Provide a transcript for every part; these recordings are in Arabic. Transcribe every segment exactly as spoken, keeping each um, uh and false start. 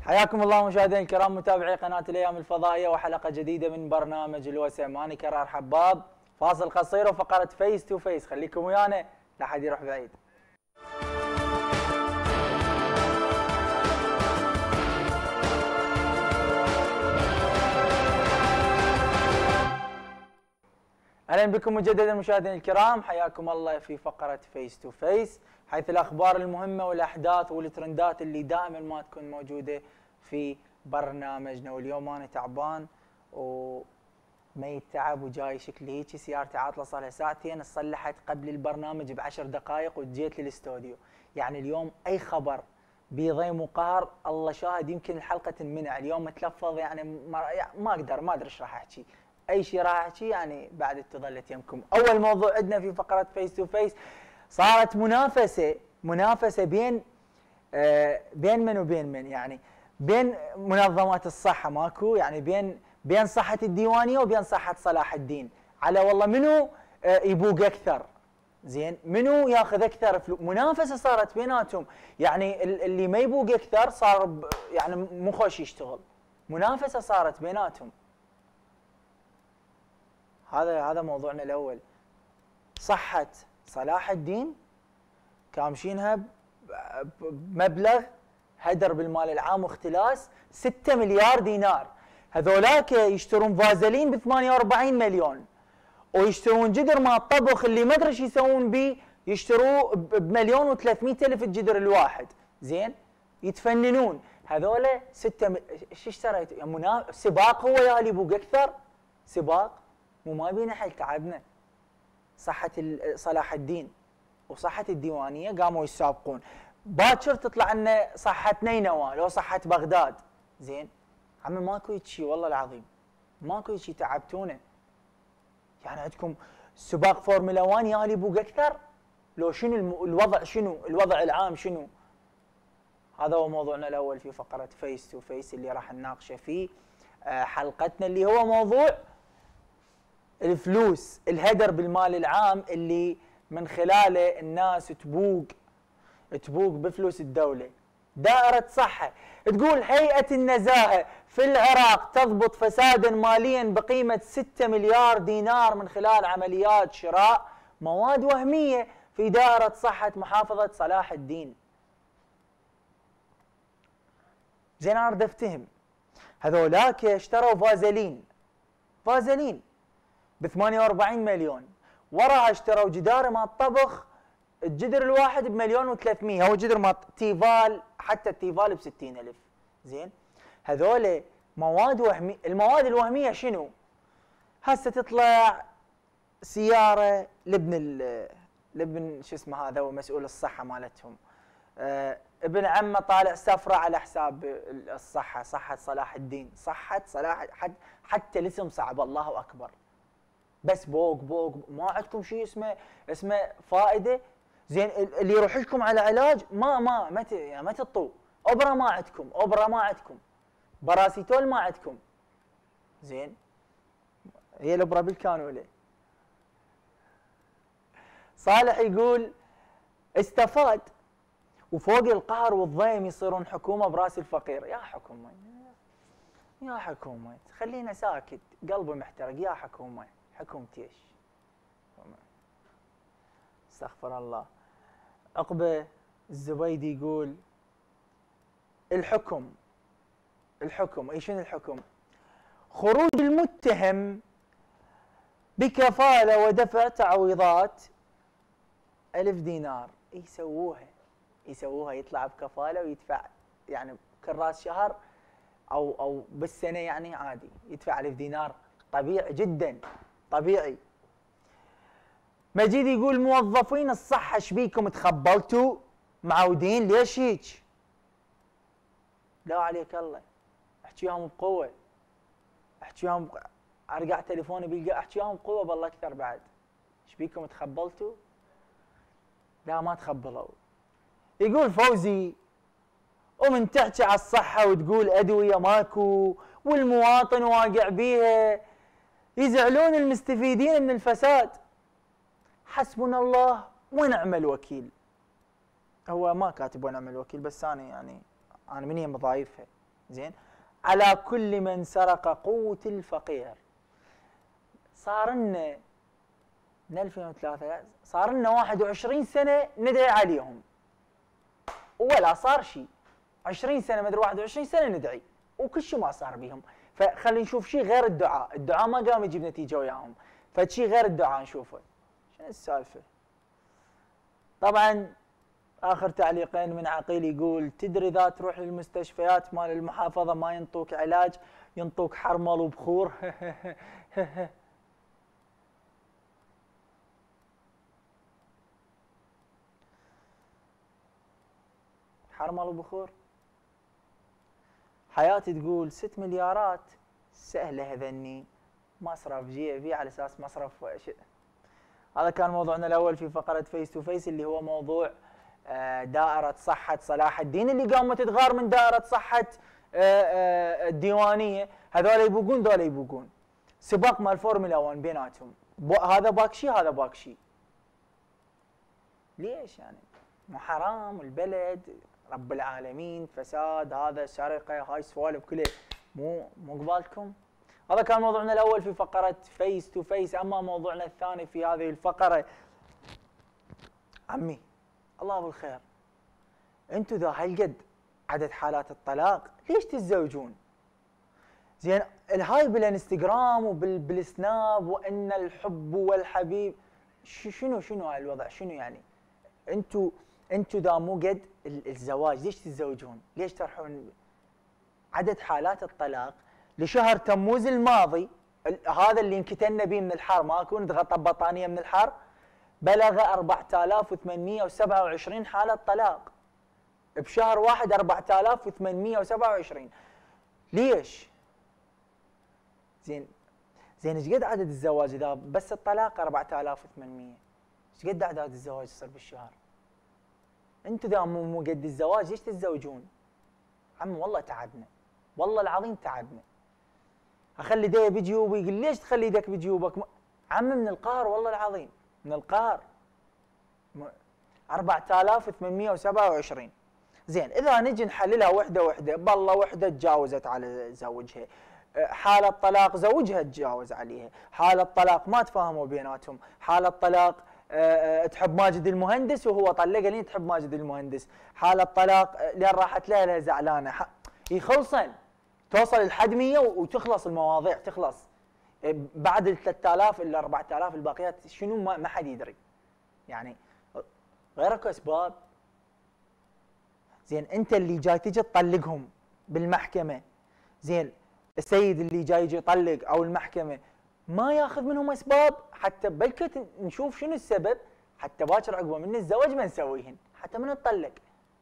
حياكم الله مشاهدينا الكرام متابعي قناة الأيام الفضائية وحلقة جديدة من برنامج الوسم. أنا كرار حباب. فاصل قصير وفقرة فيس تو فيس، خليكم ويانا لا حد يروح بعيد. اهلا بكم مجددا مشاهدينا الكرام، حياكم الله في فقرة فيس تو فيس، حيث الاخبار المهمة والاحداث والترندات اللي دائما ما تكون موجودة في برنامجنا. واليوم انا تعبان وميت تعب وجاي شكلي هيك، سيارتي عاطلة صار لها ساعتين، صلحت قبل البرنامج بعشر دقائق وجيت للاستوديو. يعني اليوم اي خبر بضيم وقهر الله شاهد، يمكن الحلقة تنمنع اليوم متلفظ، يعني ما, ما اقدر ما ادري ايش راح احكي. اي شيء راح احكي يعني بعد تظلت يمكم. اول موضوع عندنا في فقره فيس تو فيس، صارت منافسه منافسه بين آه بين من وبين من، يعني بين منظمات الصحه ماكو، يعني بين بين صحه الديوانيه وبين صحه صلاح الدين، على والله منو آه يبوق اكثر، زين منو ياخذ اكثر فلوس. منافسه صارت بيناتهم، يعني اللي ما يبوق اكثر صار يعني مو خوش يشتغل. منافسه صارت بيناتهم. هذا هذا موضوعنا الاول. صحة صلاح الدين كامشينها بمبلغ هدر بالمال العام واختلاس ستة مليار دينار. هذولاك يشترون فازلين ب ثمانية وأربعين مليون، ويشترون جدر مال الطبخ اللي ما ادري ايش يسوون به، يشتروه بمليون وثلاثمئة الف الجدر الواحد، زين؟ يتفننون هذولا ستة م... ايش اشتريت؟ يعني منا... سباق هو يا اللي بوق اكثر؟ سباق؟ مو ما بينا حل تعبنا. صحة صلاح الدين وصحة الديوانية قاموا يسابقون، باكر تطلع لنا صحة نينوى لو صحة بغداد، زين؟ عمي ماكو شيء والله العظيم، ماكو شيء، تعبتونا. يعني عندكم سباق فورمولا واحد يا اللي بوق اكثر؟ لو شنو الوضع، شنو الوضع العام شنو؟ هذا هو موضوعنا الاول في فقرة فيس تو فيس اللي راح نناقشه في حلقتنا، اللي هو موضوع الفلوس، الهدر بالمال العام اللي من خلاله الناس تبوق تبوق بفلوس الدولة. دائرة صحة تقول هيئة النزاهة في العراق تضبط فسادا ماليا بقيمة ستة مليار دينار من خلال عمليات شراء مواد وهمية في دائرة صحة محافظة صلاح الدين. زين انا اريد افتهم، هذولاك اشتروا فازلين فازلين ب ثمانية وأربعين مليون، وراها اشتروا جدار مال الطبخ الجدر الواحد بمليون وثلاثمئة، هو جدر مال تيفال، حتى التيفال ب ستين ألف، زين؟ هذول مواد وهمية. المواد الوهمية شنو؟ هسه تطلع سيارة لابن ال لابن شو اسمه هذا هو مسؤول الصحة مالتهم، آه ابن عمه طالع سفرة على حساب الصحة، صحة صلاح الدين، صحة صلاح، حد حتى الاسم صعب، الله أكبر. بس بوق بوق، ما عندكم شيء اسمه اسمه فائده، زين؟ اللي يروح لكم على علاج ما ما ما يعني ما تطوا، اوبرا ما عندكم، اوبرا ما عندكم، باراسيتول ما عندكم، زين؟ هي الاوبرا بالكانوله. صالح يقول استفاد، وفوق القهر والضيم يصيرون حكومه براس الفقير. يا حكومه يا حكومه خلينا ساكت، قلبي محترق. يا حكومه، حكومتي ايش؟ استغفر الله. عقبه الزبيدي يقول الحكم الحكم اي شنو الحكم؟ خروج المتهم بكفاله ودفع تعويضات ألف دينار. يسووها يسووها يطلع بكفاله ويدفع، يعني كل راس شهر او او بالسنه، يعني عادي يدفع ألف دينار، طبيعي جدا طبيعي. مجيد يقول موظفين الصحة شبيكم تخبلتوا معودين ليش هيك؟ لا عليك الله، احكي وياهم بقوة، احكي وياهم بق... ارجع تليفوني بيلقى، احكي وياهم بقوة بالله اكثر بعد. شبيكم تخبلتوا؟ لا ما تخبلوا. يقول فوزي ومن تحكي على الصحة وتقول أدوية ماكو والمواطن واقع بيها، يزعلون المستفيدين من الفساد. حسبنا الله ونعم الوكيل. هو ما كاتب ونعم الوكيل، بس أنا يعني أنا من هي مضايفها، زين، على كل من سرق قوت الفقير. صار لنا من ألفين وثلاثة صار لنا واحد وعشرين سنه ندعي عليهم ولا صار شيء. عشرين سنه مدري واحد وعشرين سنه ندعي وكل شيء ما صار بيهم. فخلينا نشوف شيء غير الدعاء، الدعاء ما قام يجيب نتيجه وياهم، فشيء غير الدعاء نشوفه. شنو السالفه؟ طبعا اخر تعليقين من عقيل يقول تدري اذا تروح للمستشفيات مال المحافظه ما ينطوك علاج، ينطوك حرمل وبخور. حرمل وبخور. حياتي تقول ست مليارات سهله هذني، مصرف جيبي على اساس مصرف شيء. هذا كان موضوعنا الاول في فقره فيس تو فيس اللي هو موضوع دائره صحه صلاح الدين اللي قامت تغار من دائره صحه الديوانيه. هذول يبوقون ذول يبوقون، سباق مال فورمولا واحد بيناتهم، هذا باكشي هذا باكشي. ليش يعني؟ مو حرام البلد رب العالمين، فساد، هذا سرقه، هاي سوالف كلها مو مو قبالكم. هذا كان موضوعنا الاول في فقره فيس تو فيس. اما موضوعنا الثاني في هذه الفقره، عمي الله بالخير، انتم ذا هالقد عدد حالات الطلاق ليش تتزوجون؟ زين الهاي بالانستغرام وبالسناب وان الحب والحبيب، شنو شنو هاي الوضع؟ شنو يعني؟ انتم انتم ذا مو قد الزواج ليش تتزوجون؟ ليش تروحون؟ عدد حالات الطلاق لشهر تموز الماضي هذا اللي انكتلنا به من الحر، ماكو نتغطى ببطانيه من الحر، بلغ أربعة آلاف وثمانمئة وسبعة وعشرين حاله طلاق بشهر واحد. أربعة آلاف وثمانمئة وسبعة وعشرين. ليش؟ زين زين ايش قد عدد الزواج اذا بس الطلاق أربعة آلاف وثمانمئة؟ ايش قد اعداد الزواج يصير بالشهر؟ انتم اذا مو مو قد الزواج ليش تتزوجون؟ عم والله تعبنا، والله العظيم تعبنا. اخلي يدي بجيوبي يقول ليش تخلي يدك بجيوبك؟ عم من القهر والله العظيم، من القهر. أربعة آلاف وثمانمئة وسبعة وعشرين. زين اذا نجي نحللها وحده وحده، بالله وحده تجاوزت على زوجها، حالة طلاق زوجها تجاوز عليها، حالة طلاق ما تفاهموا بيناتهم، حالة طلاق أه تحب ماجد المهندس وهو طلقها لين تحب ماجد المهندس، حالة طلاق لين راحت لها لها زعلانه، يخلصن توصل لحد مئة وتخلص المواضيع، تخلص بعد ال ثلاثة آلاف ال أربعة آلاف الباقيات شنو ما, ما حد يدري. يعني غير اكو اسباب. زين انت اللي جاي تجي تطلقهم بالمحكمه، زين السيد اللي جاي يجي يطلق او المحكمه ما ياخذ منهم اسباب حتى بلكت نشوف شنو السبب، حتى باكر عقبه من الزواج ما نسويهن، حتى من نطلق.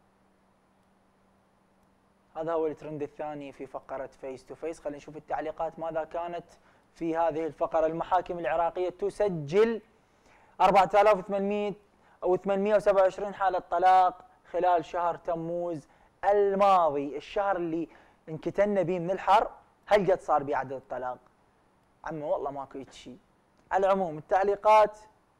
هذا هو الترند الثاني في فقره فيس تو فيس. خلينا نشوف التعليقات ماذا كانت في هذه الفقره. المحاكم العراقيه تسجل أربعة آلاف وثمانمئة او ثمانمئة وسبعة وعشرين حاله طلاق خلال شهر تموز الماضي، الشهر اللي انكتلنا به من الحر. هل قد صار بعدد الطلاق؟ عمي والله ماكو شيء. على العموم التعليقات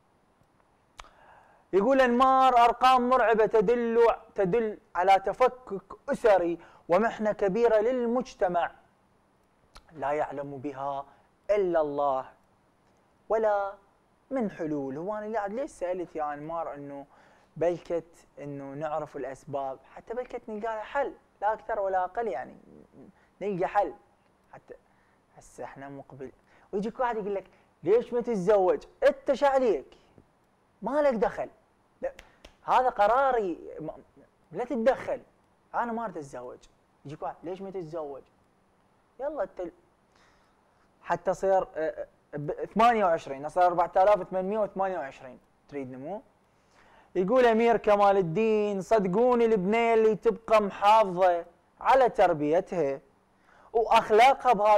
يقول انمار ارقام مرعبه تدل تدل على تفكك اسري ومحنه كبيره للمجتمع لا يعلم بها الا الله ولا من حلول. هو انا ليش سالت يا انمار انه بلكت انه نعرف الاسباب، حتى بلكت نلقى لها حل، لا اكثر ولا اقل، يعني نلقى حل. حتى هسه احنا مقبل ويجيك واحد يقول لك ليش ما تتزوج؟ انت ايش عليك؟ ما لك دخل، لا هذا قراري، لا تتدخل، انا ما اريد اتزوج. يجيك واحد ليش ما تتزوج؟ يلا انت حتى صير ثمانية وعشرين، صار أربعة آلاف وثمانمئة وثمانية وعشرين تريد نمو. يقول امير كمال الدين صدقوني البنيه اللي تبقى محافظه على تربيتها واخلاقها بهذا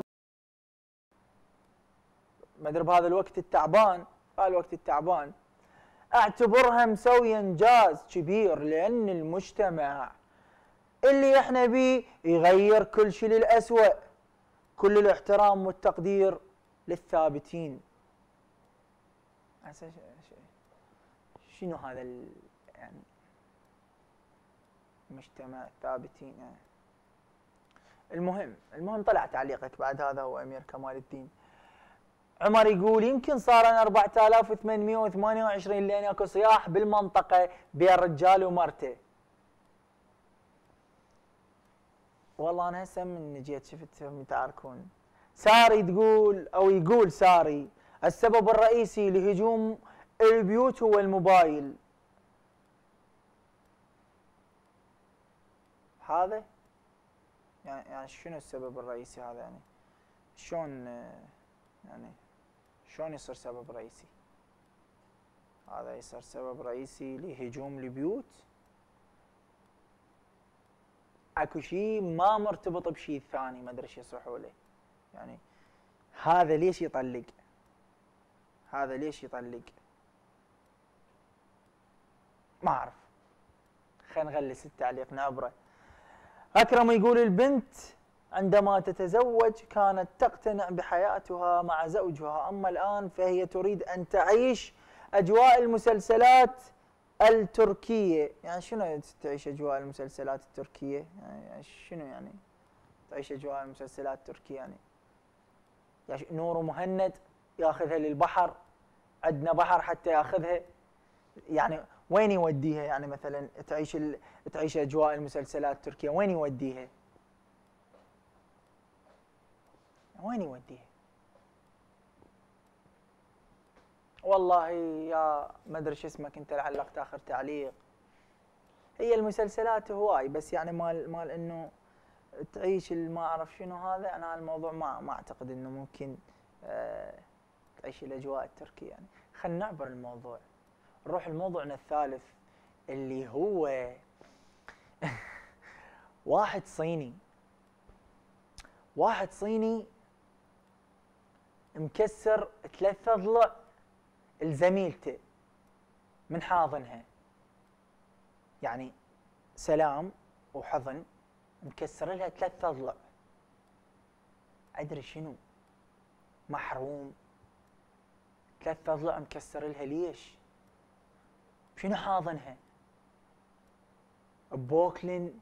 ما ادري بهذا الوقت التعبان، هذا الوقت التعبان اعتبرها مسويه انجاز كبير، لان المجتمع اللي احنا بيه يغير كل شيء للأسوأ. كل الاحترام والتقدير للثابتين. شنو هذا يعني مجتمع ثابتين؟ يعني المهم المهم طلع تعليقك بعد هذا هو امير كمال الدين. عمر يقول يمكن صار أربعة آلاف وثمانمئة وثمانية وعشرين لان اكو صياح بالمنطقه بين رجال ومرته. والله انا هسه من جيت شفتهم يتعاركون. ساري تقول او يقول ساري السبب الرئيسي لهجوم البيوت هو الموبايل. هذا يعني يعني شنو السبب الرئيسي هذا؟ يعني شلون يعني شلون يصير سبب رئيسي؟ هذا يصير سبب رئيسي لهجوم البيوت؟ اكو شيء ما مرتبط بشيء ثاني ما ادري ايش يصيحوا له. يعني هذا ليش يطلق؟ هذا ليش يطلق؟ ما اعرف. خلينا نغلس التعليق نعبره. اكرم يقول البنت عندما تتزوج كانت تقتنع بحياتها مع زوجها، اما الان فهي تريد ان تعيش اجواء المسلسلات التركيه. يعني شنو تعيش اجواء المسلسلات التركيه؟ يعني شنو يعني تعيش اجواء المسلسلات التركيه؟ يعني يعني نور ومهند ياخذها للبحر، عندنا بحر حتى ياخذها، يعني وين يوديها؟ يعني مثلا تعيش ال... تعيش اجواء المسلسلات التركيه وين يوديها؟ وين يوديها؟ والله يا ما ادري شو اسمك انت اللي علقت اخر تعليق. هي المسلسلات هواي بس يعني مال مال انه تعيش ما اعرف شنو هذا، انا الموضوع ما ما اعتقد انه ممكن آه تعيش الاجواء التركيه. يعني خلينا نعبر الموضوع، نروح لموضوعنا الثالث اللي هو واحد صيني واحد صيني مكسر ثلاث اضلع لزميلته من حاضنها. يعني سلام وحضن مكسر لها ثلاث اضلع. ادري شنو محروم ثلاث اضلع مكسر لها ليش؟ شنو حاضنها؟ بوكلين؟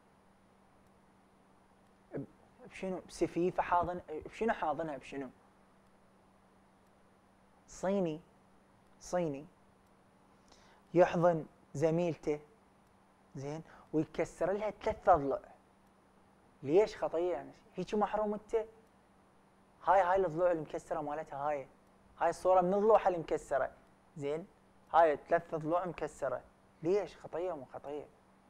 بشنو؟ بسفيفه حاضن؟ بشنو حاضنها بشنو؟ صيني صيني يحضن زميلته زين ويكسر لها ثلاث اضلع. ليش خطيه يعني؟ هيك محروم انت؟ هاي هاي الضلوع المكسره مالتها، هاي هاي الصوره من ضلوعها المكسره زين، هاي ثلاث ضلوع مكسره. ليش خطيه مو خطيه؟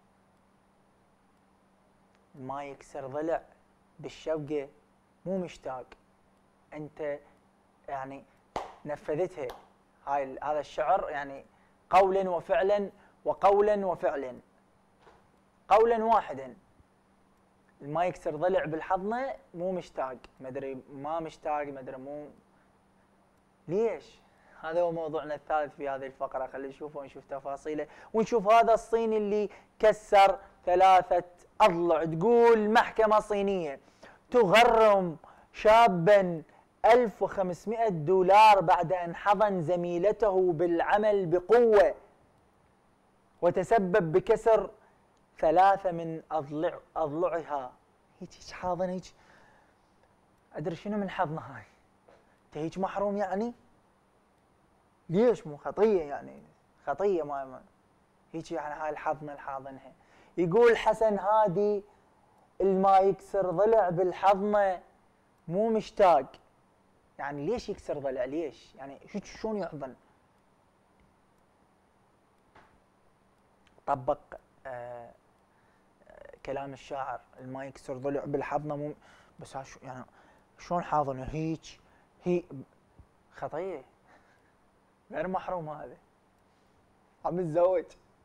ما يكسر ضلع بالشوقه مو مشتاق. انت يعني نفذتها هاي هذا الشعر يعني قولا وفعلا وقولا وفعلا قولا واحدا. ما يكسر ضلع بالحضنه مو مشتاق، ما ادري ما مشتاق ما ادري مو ليش. هذا هو موضوعنا الثالث في هذه الفقره. خلينا نشوفه ونشوف تفاصيله ونشوف هذا الصيني اللي كسر ثلاثه اضلع. تقول محكمه صينيه تغرم شابا ألف وخمسمئة دولار بعد أن حضن زميلته بالعمل بقوة وتسبب بكسر ثلاثة من أضلع أضلعها. هيك هيك حاضن هيك أدري شنو من حضنها هاي. أنت هيك محروم يعني؟ ليش مو خطية يعني؟ خطية ما هيك يعني هاي الحضنة الحاضنها. يقول حسن هادي الما يكسر ضلع بالحضنة مو مشتاق. يعني ليش يكسر ضلع؟ ليش؟ يعني هيك شلون يحضن؟ طبق آه آه كلام الشاعر الما يكسر ضلع بالحضنه مو بس يعني شلون حاضنه هيك؟ هي خطيه غير محروم. هذا عم يتزوج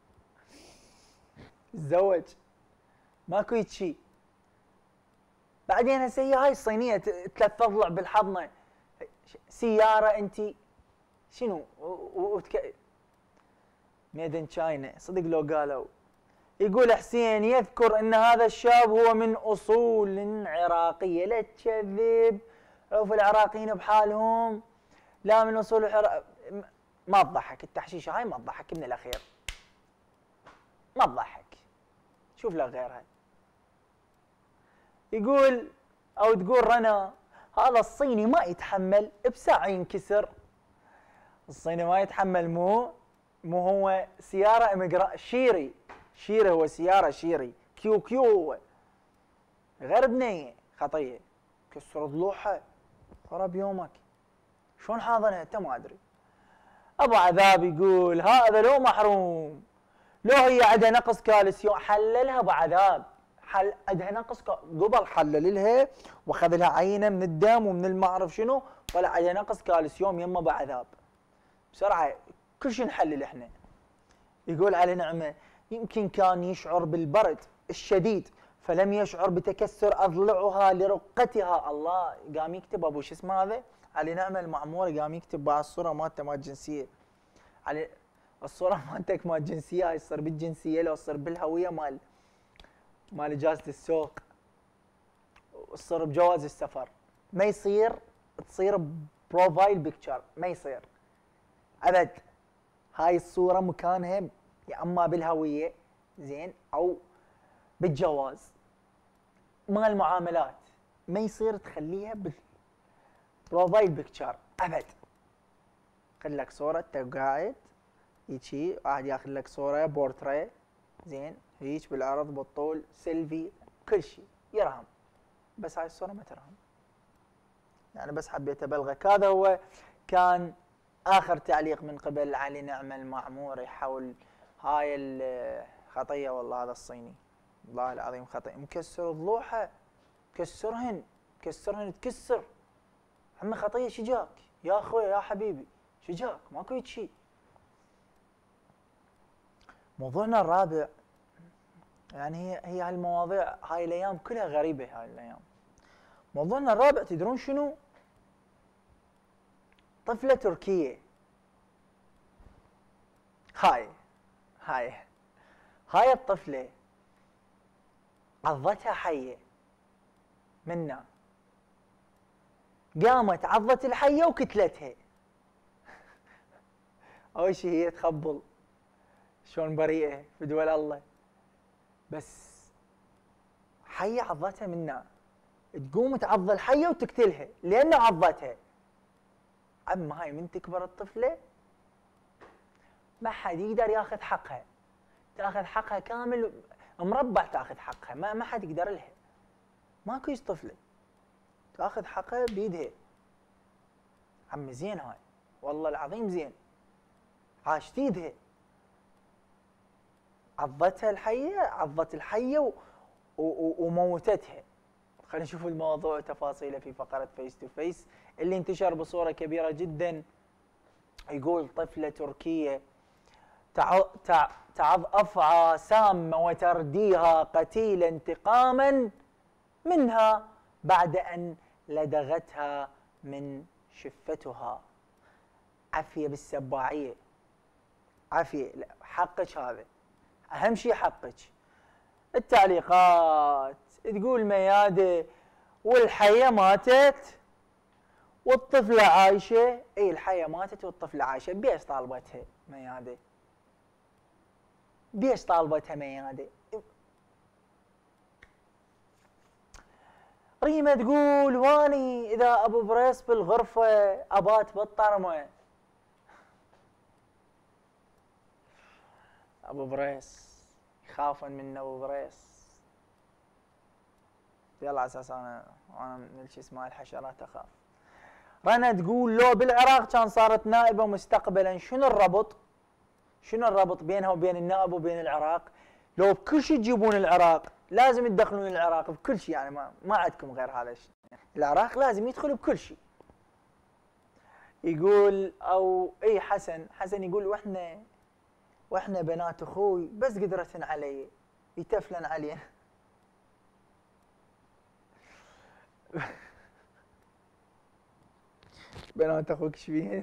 تزوج ماكو هيك شيء. بعدين هسه هي هاي الصينيه ثلاث اضلع بالحضنه سياره انت شنو وتك... ميدن تشاينا صدق لو قالوا. يقول حسين يذكر ان هذا الشاب هو من اصول عراقيه. لا تكذب، عوف العراقيين بحالهم. لا من اصول عراق... ما تضحك التحشيشه هاي، ما تضحك من الاخير، ما تضحك. شوف لك غيرها. يقول او تقول رنا هذا الصيني ما يتحمل بساعة ينكسر. الصيني ما يتحمل مو مو هو سيارة امجرا شيري، شيري هو سيارة شيري، كيو كيو هو غير بنية خطية. كسر ضلوعها خرب يومك. شلون حاضنها انت ما ادري. ابو عذاب يقول هذا لو محروم، لو هي عندها نقص كالسيوم حللها ابو عذاب، حل عندها نقص ك... قبل حلل لها واخذ لها عينه من الدم ومن الما اعرف شنو، طلع عندها نقص كالسيوم يمه ابو عذاب. بسرعه كل شيء نحلل احنا. يقول علي نعمه يمكن كان يشعر بالبرد الشديد فلم يشعر بتكسر اضلعها لرقتها. الله قام يكتب ابو شو اسمه هذا علي نعمه المعموري، قام يكتب بعد الصوره مالته مال الجنسيه. علي الصوره مالتك مال الجنسيه هاي تصير بالجنسيه لو تصير بالهويه مال مال اجازه السوق، تصير بجواز السفر، ما يصير تصير بروفايل بيكتشر، ما يصير ابد. هاي الصوره مكانها يا اما بالهويه زين او بالجواز مال المعاملات، ما يصير تخليها بالبروفايل بيكتشر ابد. خلي لك صوره انت قاعد هيجي واحد ياخذ لك صوره بورتريه زين هيك بالعرض بالطول سيلفي كل شيء يرهم، بس هاي الصوره ما ترهم. يعني بس حبيت ابلغك. هذا هو كان اخر تعليق من قبل علي نعمه المعموري حول هاي الخطيه. والله هذا الصيني والله العظيم خطيه، مكسر ضلوعها، كسرهن كسرهن تكسر. عمي خطيه شجاك يا اخوي يا حبيبي، شجاك ماكو شيء. موضوعنا الرابع يعني هي هي هالمواضيع هاي الايام كلها غريبه. هاي الايام موضوعنا الرابع تدرون شنو؟ طفله تركيه. هاي هاي هاي الطفله عضتها حيه منا، قامت عضت الحيه وكتلتها. اول شيء هي تخبل شلون بريئه في دول الله، بس حيه عضتها منا تقوم تعض الحيه وتقتلها لانه عضتها. عم هاي من تكبر الطفله ما حد يقدر ياخذ حقها، تاخذ حقها كامل مربع، تاخذ حقها ما ما حد يقدر لها. ماكو طفله تاخذ حقها بيدها. عمي زين هاي والله العظيم زين، عاشت ايدها عضتها الحيه، عضت الحيه و... و... وموتتها. خلينا نشوف الموضوع وتفاصيله في فقره فيس تو فيس اللي انتشر بصوره كبيره جدا. يقول طفله تركيه تع... تع... تعض افعى سامه وترديها قتيله انتقاما منها بعد ان لدغتها من شفتها. عافيه بالسباعيه، عافيه حقك، هذا اهم شيء حقك. التعليقات تقول مياده والحيه ماتت والطفله عايشه. اي الحيه ماتت والطفله عايشه، بيش طالبتها مياده؟ بيش طالبتها مياده؟ ريمه تقول واني اذا ابو بريس بالغرفه ابات بالطرمه. ابو بريس يخافون من ابو بريس. يلا على اساس انا انا من شو اسمه الحشرات اخاف. رنا تقول لو بالعراق كان صارت نائبه مستقبلا شنو الربط؟ شنو الربط بينها وبين النائب وبين العراق؟ لو بكل شيء تجيبون العراق لازم تدخلون العراق بكل شيء، يعني ما ما عندكم غير هذا الشيء. العراق لازم يدخل بكل شيء. يقول او اي حسن حسن يقول واحنا واحنا بنات اخوي بس قدرتن علي يتفلن علينا. بنات اخوك ايش بيهن؟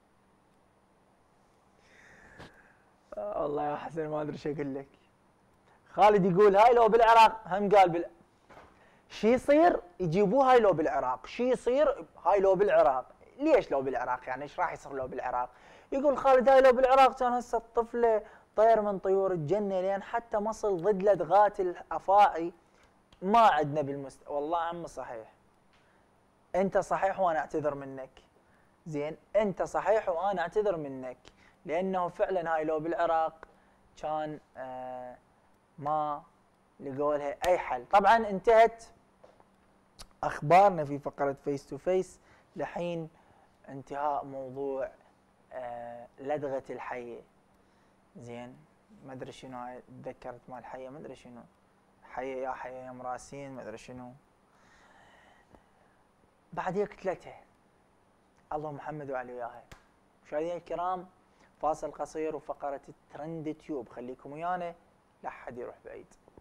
آه والله يا حسن ما ادري ايش اقول لك. خالد يقول هاي لو بالعراق هم قال بال شي يصير يجيبوه هاي لو بالعراق، شي يصير هاي لو بالعراق. ليش لو بالعراق؟ يعني ايش راح يصير لو بالعراق؟ يقول خالد هاي لو بالعراق كان هسه الطفله طير من طيور الجنه لين حتى مصل ضد لدغات الافاعي ما عندنا بالمست والله عم صحيح. انت صحيح وانا اعتذر منك. زين انت صحيح وانا اعتذر منك، لانه فعلا هاي لو بالعراق كان آه ما لقوا لها اي حل. طبعا انتهت اخبارنا في فقره فيس تو فيس لحين انتهاء موضوع آه لدغه الحيه. زين ما ادري شنو هاي، تذكرت مال الحيه ما ادري شنو، حيه يا حيه يا مراسين ما ادري شنو. بعد قتلته الله محمد وعلي وياها. مشاهدينا الكرام فاصل قصير وفقره الترند تيوب، خليكم ويانا لا حد يروح بعيد.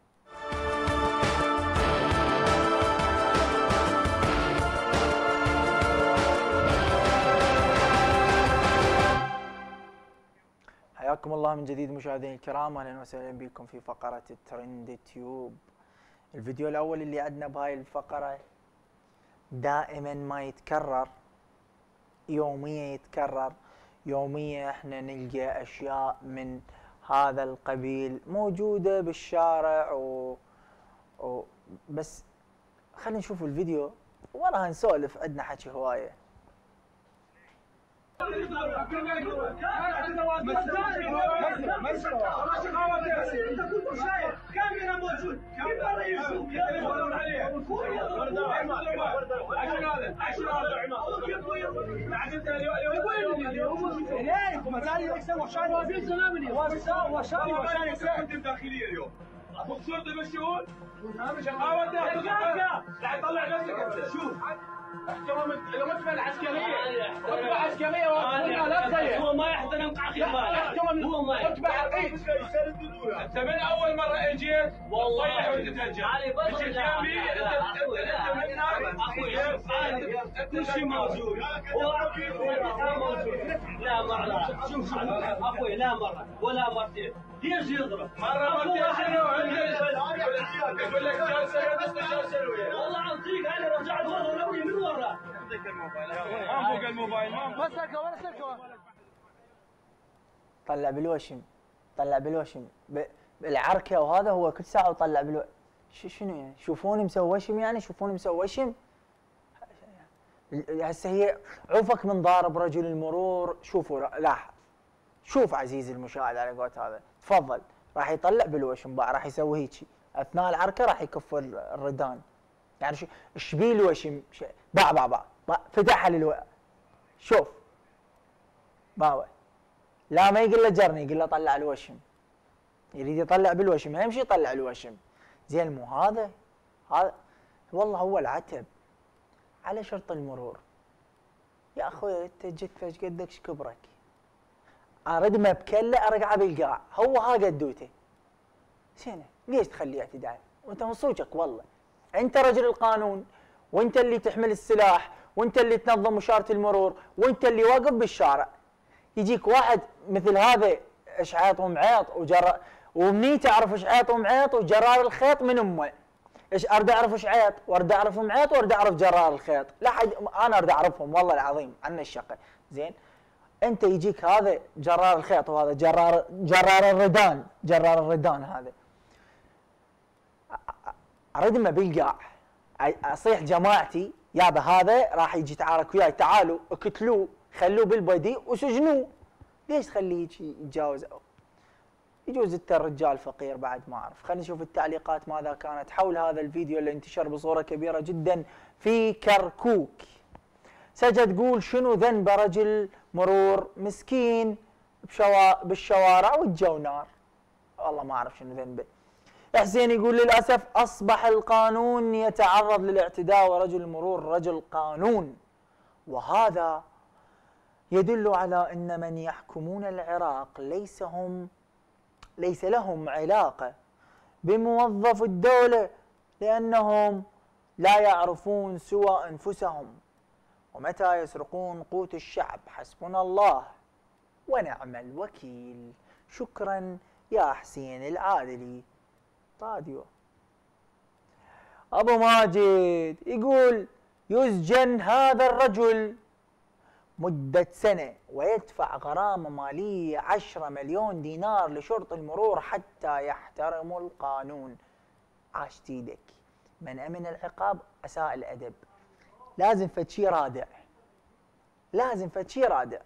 حياكم الله من جديد مشاهدينا الكرام، اهلا وسهلا بكم في فقره الترند تيوب. الفيديو الاول اللي عندنا بهاي الفقره دائما ما يتكرر، يوميا يتكرر، يوميا احنا نلقى اشياء من هذا القبيل موجوده بالشارع و... و... بس خلينا نشوف الفيديو وراها نسولف، عندنا حكي هوايه. كاميرا موجود كاميرا يشوف داخليه اليوم الشرطه يمشون شقاوه لا يطلع نفسك. شوف احترام الرتبه العسكريه، رتبه عسكريه وقلنا لا تغير. هو ما يحترم عقيده، احترم الرتبه عقيد. انت من اول مره اجيت والله وانت تتهجر اجيت جنبي انت من هناك كل شيء موجود. لا مره شوف شوف اخوي لا مره ولا مرتين ليش يضرب؟ مره مرتين يقول لك جالسه جالسه والله اعطيك انا رجعت ورا ولوي من ورا. مسك الموبايل ما فوق الموبايل ما مسكه ولا سكه. طلع بالوشم طلع بالوشم بالعركه وهذا هو كل ساعه وطلع بالو شنو يعني؟ شوفوني مسوي وشم يعني شوفوني مسوي وشم. هسه هي عوفك من ضارب رجل المرور. شوفوا لاحظ شوف عزيزي المشاهد على قولت هذا تفضل راح يطلع بالوشم بقى راح يسوي هيجي اثناء العركه راح يكف الردان. يعني شو ايش بيه الوشم؟ باع باع باع فتحها للو شوف باوع لا ما يقول له جرني يقول له طلع الوشم. يريد يطلع بالوشم ما يمشي يطلع الوشم. زين مو هذا هذا والله هو العتب على شرطه المرور. يا اخوي انت جثه ايش قدك ايش كبرك؟ ارد ما بكله ارقعه بالقاع هو ها قدوته. زين ليش تخليه اعتداء؟ وانت من صوجك والله انت رجل القانون وانت اللي تحمل السلاح وانت اللي تنظم اشاره المرور وانت اللي واقف بالشارع. يجيك واحد مثل هذا اشعاط ومعيط وجر ومني تعرف اشعاط ومعيط وجرار الخيط من امه. ايش اريد اعرف اشعاط واريد اعرف معيط واريد اعرف جرار الخيط. لا حد انا اريد اعرفهم والله العظيم عن الشقه. زين انت يجيك هذا جرار الخيط وهذا جرار جرار الردان جرار الردان هذا اريد ما بالقاع اصيح جماعتي يابا هذا راح يجي يتعارك وياي تعالوا اقتلوه خلوه بالبدي وسجنوه. ليش تخليه يجي يتجاوز؟ يجوز انت الرجال فقير بعد ما اعرف. خلينا نشوف التعليقات ماذا كانت حول هذا الفيديو اللي انتشر بصوره كبيره جدا في كركوك. سجد تقول شنو ذنب رجل مرور مسكين بشوا... بالشوارع والجو نار. والله ما اعرف شنو ذنبه. حسين يقول للاسف اصبح القانون يتعرض للاعتداء ورجل المرور رجل قانون، وهذا يدل على ان من يحكمون العراق ليس هم ليس لهم علاقه بموظف الدوله لانهم لا يعرفون سوى انفسهم، ومتى يسرقون قوت الشعب حسبنا الله ونعم الوكيل. شكرا يا حسين العادلي راديو. ابو ماجد يقول يسجن هذا الرجل مدة سنة ويدفع غرامة مالية عشرة مليون دينار لشرطة المرور حتى يحترموا القانون. عاشت ايدك. من امن العقاب اساء الادب. لازم فد شي رادع، لازم فد شي رادع.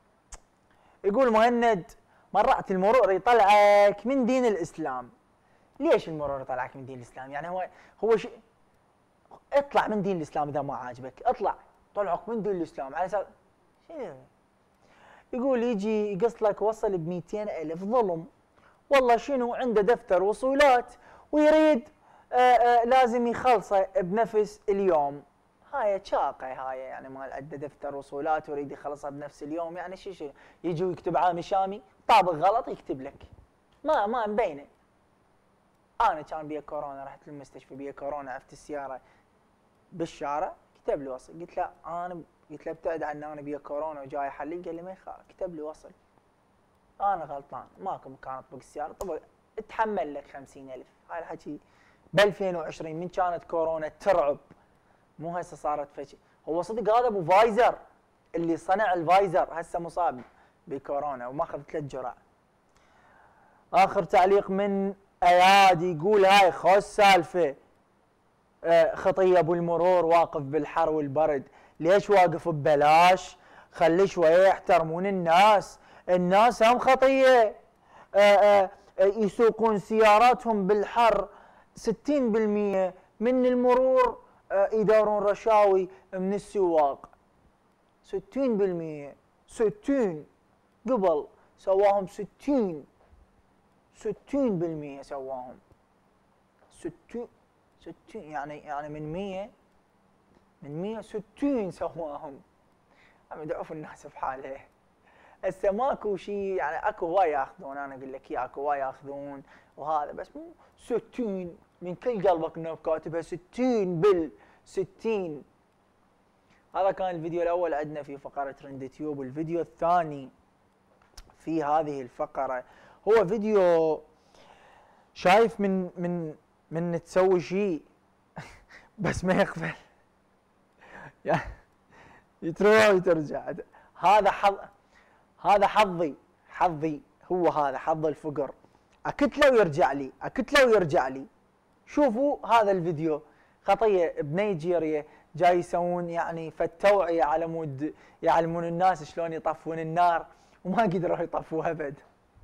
يقول مهند مرات المرور يطلعك من دين الاسلام. ليش المرور يطلعك من دين الاسلام؟ يعني هو هو شيء، اطلع من دين الاسلام اذا ما عاجبك، اطلع طلعك من دين الاسلام على اساس شنو؟ يقول يجي يقص لك وصل ب مئتين ألف ظلم، والله شنو عنده دفتر وصولات ويريد آآ آآ لازم يخلصه بنفس اليوم. هاي شاقه، هاي يعني مال عنده دفتر وصولات ويريد يخلصها بنفس اليوم، يعني شو شو يجي ويكتب عامي شامي طابق غلط يكتب لك، ما ما مبينه. انا كان بيا كورونا، رحت للمستشفى بيا كورونا، عفت السياره بالشارع، كتب لي وصل، قلت له انا قلت له ابتعد عني، انا بيا كورونا وجاي احلل، قال لي ما يخالف كتب لي وصل. انا غلطان، ماكو مكان اطبق السياره، طبق اتحمل لك خمسين ألف. هاي الحكي ب ألفين وعشرين من كانت كورونا ترعب، مو هسه صارت فشي. هو صدق هذا ابو فايزر اللي صنع الفايزر هسه مصاب بكورونا وماخذ ثلاث جرعة. اخر تعليق من ايادي يقول هاي خوش سالفه، آه خطيه ابو المرور واقف بالحر والبرد، ليش واقف ببلاش؟ خلي شويه يحترمون الناس، الناس هم خطيه. آه آه يسوقون سياراتهم بالحر، ستين بالمئة من المرور آه يدارون رشاوي من السواق، ستين بالمئة ستين قبل سواهم ستين ستين بالمئة سواهم ستين ستين يعني يعني من مئة من مئة ستين سواهم. عم يدعوف الناس بحاله. هسه ماكو شيء، يعني اكو هواي ياخذون، انا اقول لك اياه اكو هواي ياخذون وهذا، بس مو ستين من كل قلبك انه كاتبها ستين بال ستين. هذا كان الفيديو الاول عندنا في فقره ترند تيوب، والفيديو الثاني في هذه الفقره هو فيديو شايف من من من تسوي شيء بس ما يقبل، يعني تروح وترجع. هذا حظ، هذا حظي حظي هو هذا حظ الفقر، اكتله ويرجع لي، اكتله ويرجع لي. شوفوا هذا الفيديو، خطيه بنيجيريا جاي يسوون يعني فالتوعيه على مود يعلمون الناس شلون يطفون النار وما قدروا يطفوها ابد.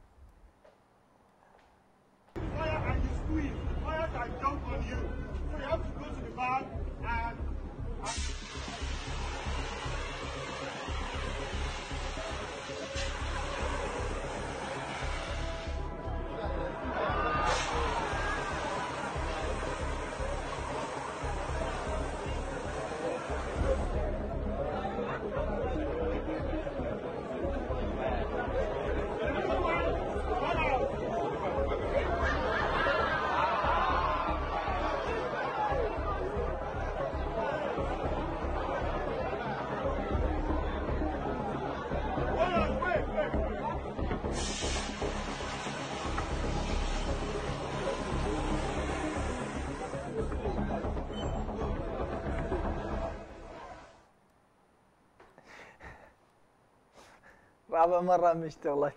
رابع مرة مشتغلت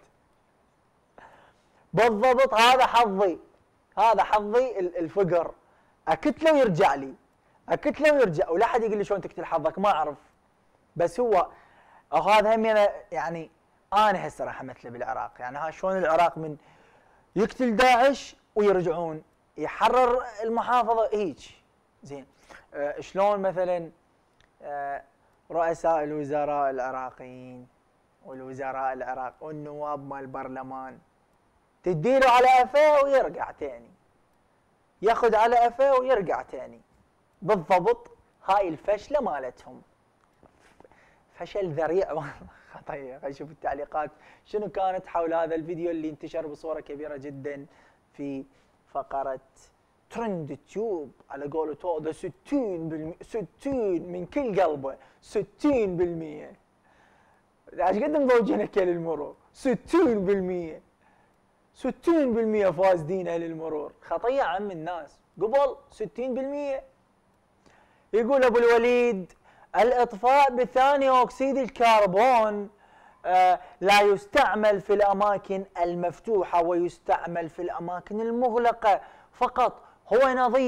بالضبط. هذا حظي، هذا حظي الفقر، اكتله ويرجع لي، اكتله ويرجع، ولا حد يقول لي شلون تقتل حظك ما اعرف. بس هو هذا هم يعني انا هسه راح امثله بالعراق، يعني ها شلون العراق من يقتل داعش ويرجعون يحرر المحافظه هيك زين. آه شلون مثلا آه رؤساء الوزراء العراقيين والوزراء العراق والنواب مال البرلمان تديله على قفاه ويرجع تاني، ياخذ على قفاه ويرجع تاني. بالضبط هاي الفشله مالتهم، فشل ذريع والله. خطيه. خلينا نشوف التعليقات شنو كانت حول هذا الفيديو اللي انتشر بصوره كبيره جدا في فقره ترند تيوب على قولة هذا ستين بالمئة، ستين من كل قلبه، ستين بالمئة. ايش قد مضوجين اكل المرور؟ ستين بالمئة، ستين بالمئة فاسدين اهل المرور. خطيه عم الناس قبل ستين بالمئة. يقول ابو الوليد الاطفاء بثاني اكسيد الكربون آه لا يستعمل في الاماكن المفتوحه ويستعمل في الاماكن المغلقه فقط، هو نظيف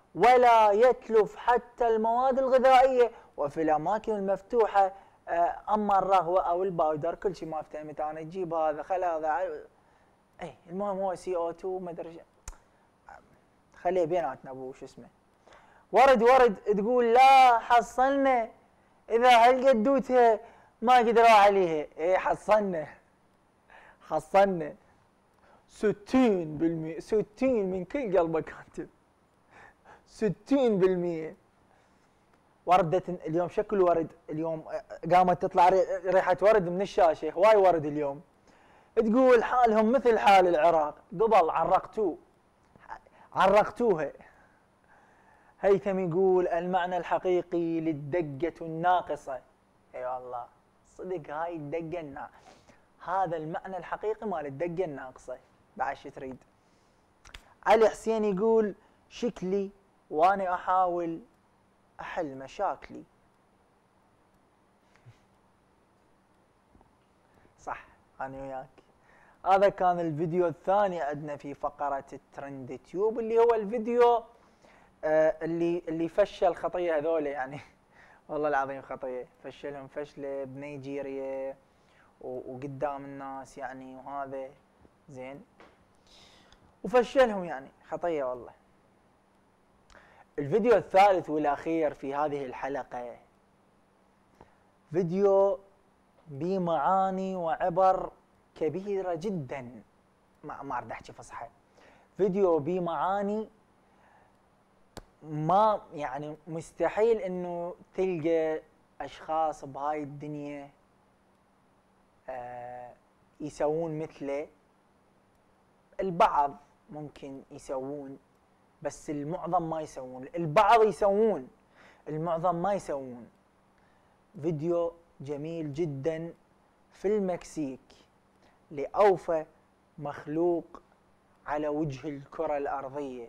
ولا يتلف حتى المواد الغذائيه، وفي الاماكن المفتوحه اما الرغوه او الباودر كل شيء ما افتهمت انا، تجيب هذا خل هذا اي المهم هو سي او اثنين ما ادري خليه بيناتنا ابو شو اسمه. ورد ورد تقول لا حصلنا اذا هالقدوتها ما قدروا عليها. اي حصلنا حصلنا ستين بالمئة ستين من كل قلبه كاتب ستين بالمئة. وردة اليوم شكل ورد اليوم قامت تطلع ريحة ورد من الشاشة، هواي ورد اليوم. تقول حالهم مثل حال العراق، قبل عرقتوه عرقتوها. هيثم يقول المعنى الحقيقي للدقة الناقصة. اي أيوة والله صدق هاي الدقة الناقصة، هذا المعنى الحقيقي مال الدقة الناقصة. بعد شو تريد؟ علي حسين يقول شكلي وانا احاول احل مشاكلي. صح انا وياك. هذا كان الفيديو الثاني عندنا في فقرة الترند تيوب، اللي هو الفيديو آه اللي اللي فشل خطية هذول يعني والله العظيم خطية، فشلهم فشلة بنيجيريا وقدام الناس يعني، وهذا زين وفشلهم يعني خطية والله. الفيديو الثالث والأخير في هذه الحلقة فيديو بمعاني وعبر كبيرة جدا، ما ما اريد احكي فصحى، فيديو بمعاني ما يعني مستحيل انه تلقى اشخاص بهاي الدنيا آه يسوون مثله. البعض ممكن يسوون بس المعظم ما يسوون، البعض يسوون المعظم ما يسوون. فيديو جميل جدا في المكسيك لأوفى مخلوق على وجه الكرة الأرضية.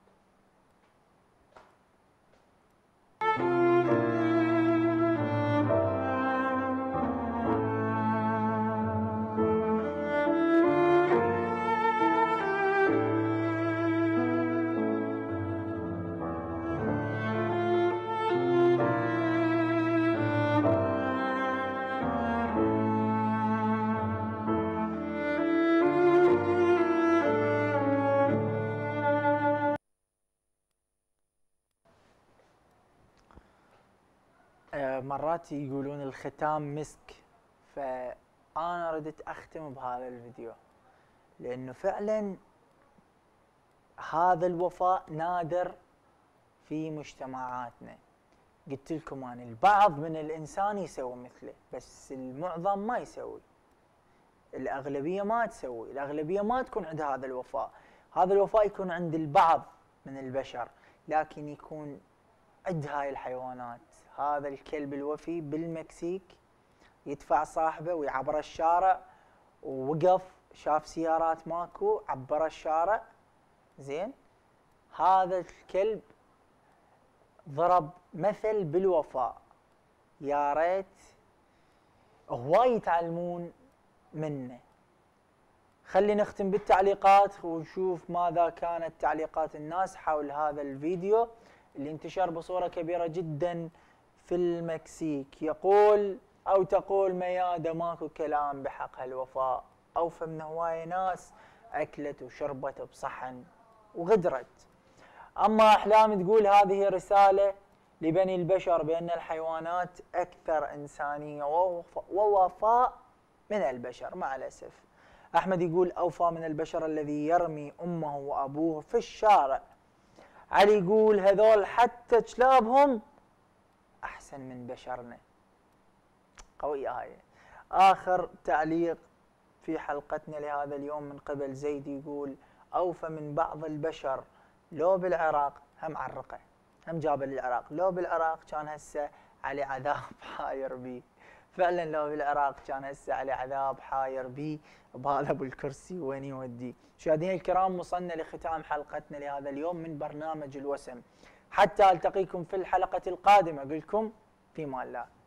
مرات يقولون الختام مسك، فأنا ردت أختم بهذا الفيديو لأنه فعلا هذا الوفاء نادر في مجتمعاتنا. قلت لكم أنا البعض من الإنسان يسوي مثله بس المعظم ما يسوي، الأغلبية ما تسوي، الأغلبية ما تكون عندها هذا الوفاء. هذا الوفاء يكون عند البعض من البشر، لكن يكون عند هاي الحيوانات. هذا الكلب الوفي بالمكسيك يدفع صاحبه ويعبر الشارع، ووقف شاف سيارات ماكو عبر الشارع زين. هذا الكلب ضرب مثل بالوفاء، يا ريت هواي يتعلمون منه. خلينا نختم بالتعليقات ونشوف ماذا كانت تعليقات الناس حول هذا الفيديو اللي انتشر بصورة كبيرة جدا في المكسيك. يقول أو تقول ميادة ماكو كلام بحق هالوفاء، أوفى من هواية ناس أكلت وشربت بصحن وغدرت. أما أحلام تقول هذه رسالة لبني البشر بأن الحيوانات أكثر إنسانية ووفاء من البشر مع الأسف. أحمد يقول أوفى من البشر الذي يرمي أمه وأبوه في الشارع. علي يقول هذول حتى كلابهم أحسن من بشرنا. قوية هاي. آخر تعليق في حلقتنا لهذا اليوم من قبل زيد يقول أوفى من بعض البشر لو بالعراق هم عرقه، هم جابه للعراق، لو بالعراق كان هسه على عذاب حاير بيه. فعلا لو بالعراق كان هسه على عذاب حاير بيه بهذا ابو الكرسي وين يوديه. مشاهدينا الكرام وصلنا لختام حلقتنا لهذا اليوم من برنامج الوسم، حتى التقيكم في الحلقة القادمة اقول لكم في امان الله.